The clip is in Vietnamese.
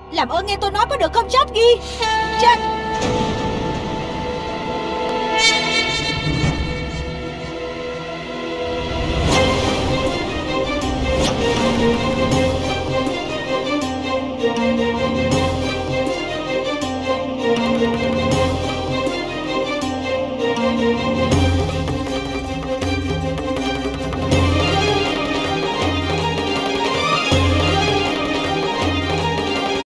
Làm ơn nghe tôi nói có được không Jackie? Jack.